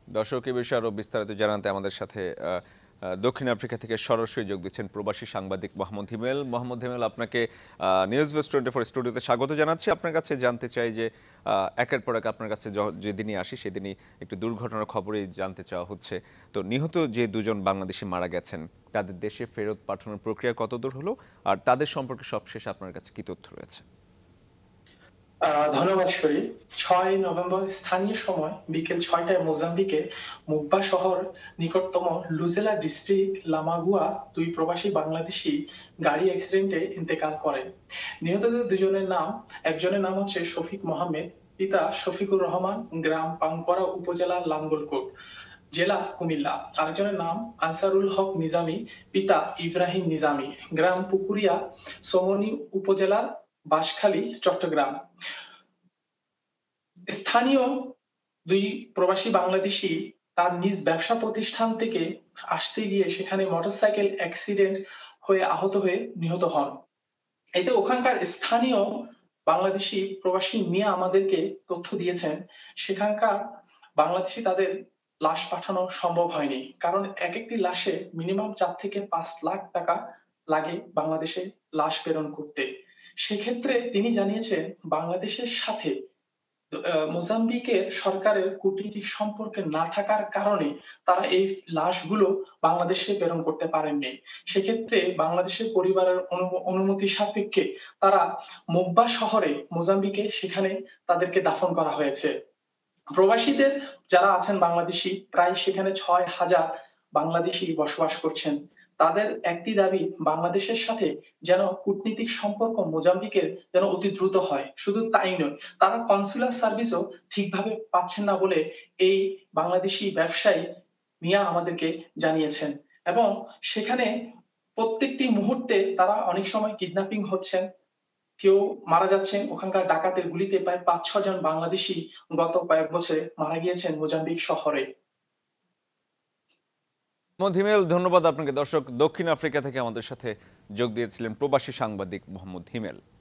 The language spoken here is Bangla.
দর্শক এই বিষয়ে আরো বিস্তারিত জানাতে আমাদের সাথে দক্ষিণ আফ্রিকা থেকে সরাসরি যোগ দিচ্ছেন প্রবাসী সাংবাদিক মোহাম্মদ হিমেল। মোহাম্মদ হিমেল, আপনাকে নিউজ ভেস্ট 24 স্টুডিওতে স্বাগত জানাচ্ছি। আপনার কাছে জানতে চাই যে একের পর এক আপনার কাছে যেদিনই আসি সেদিনই একটু দুর্ঘটনার খবরই জানতে চাওয়া হচ্ছে। তো নিহত যে দুজন বাংলাদেশি মারা গেছেন তাদের দেশে ফেরত পাঠানোর প্রক্রিয়া কতদূর হলো, আর তাদের সম্পর্কে সবশেষ আপনার কাছে কি তথ্য রয়েছে? ধন্যবাদ শরীফ। 6 নভেম্বর স্থানীয় সময় বিকেল 6টায় মোজাম্বিকে মুব্বা শহর নিকটতম লুজেলা ডিস্ট্রিক্ট লামাগুয়া দুই প্রবাসী বাংলাদেশি গাড়ি অ্যাক্সিডেন্টে ইন্তেকাল করেন। নিহতদের দুজনের নাম, একজনের নাম হচ্ছে শফিক মোহাম্মদ, পিতা শফিকুর রহমান, গ্রাম পাংকরা, উপজেলা লাঙ্গলকোট, জেলা কুমিল্লা। আরেকজনের নাম আনসারুল হক নিজামী, পিতা ইব্রাহিম নিজামী, গ্রাম পুকুরিয়া, সোমনী উপজেলার বাঁশখালী, চট্টগ্রাম। স্থানীয় দুই প্রবাসী বাংলাদেশি তার নিজ ব্যবসা প্রতিষ্ঠান থেকে আসতে গিয়ে সেখানে মোটরসাইকেল অ্যাক্সিডেন্ট হয়ে আহত হয়ে নিহত হন। এতে ওখানকার স্থানীয় বাংলাদেশি প্রবাসী মিয়া আমাদেরকে তথ্য দিয়েছেন, সেখানকার বাংলাদেশি তাদের লাশ পাঠানো সম্ভব হয়নি, কারণ এক একটি লাশে মিনিমাম 4 থেকে 5 লাখ টাকা লাগে বাংলাদেশে লাশ প্রেরণ করতে। সেক্ষেত্রে তিনি জানিয়েছেন বাংলাদেশের সাথে মোজাম্বিকের সরকারের কূটনীতিক সম্পর্ক না থাকার কারণে তারা এই লাশগুলো বাংলাদেশে প্রেরণ করতে পারেননি। সেক্ষেত্রে বাংলাদেশের পরিবারের অনুমতি সাপেক্ষে তারা মুব্বা শহরে, মোজাম্বিকে, সেখানে তাদেরকে দাফন করা হয়েছে। প্রবাসীদের যারা আছেন বাংলাদেশি, প্রায় সেখানে 6,000 বাংলাদেশি বসবাস করছেন। তাদের একটি দাবি, বাংলাদেশের সাথে যেন কূটনীতিক সম্পর্ক মোজাম্বিকের যেন অতি দ্রুত হয়। শুধু তাই নয়, তারা কনসুলার সার্ভিসও ঠিকভাবে পাচ্ছেন না বলে এই বাংলাদেশি ব্যবসায়ী মিয়া আমাদেরকে জানিয়েছেন। এবং সেখানে প্রত্যেকটি মুহূর্তে তারা অনেক সময় কিডন্যাপিং হচ্ছেন, কেউ মারা যাচ্ছেন। ওখানকার ডাকাতের গুলিতে প্রায় 5-6 জন বাংলাদেশি গত কয়েক বছরে মারা গিয়েছেন মোজাম্বিক শহরে। মোহাম্মদ হিমেল, ধন্যবাদ আপনাকে। দর্শক, দক্ষিণ আফ্রিকা থেকে আমাদের সাথে যোগ দিয়েছিলেন প্রবাসী সাংবাদিক মোহাম্মদ হিমেল।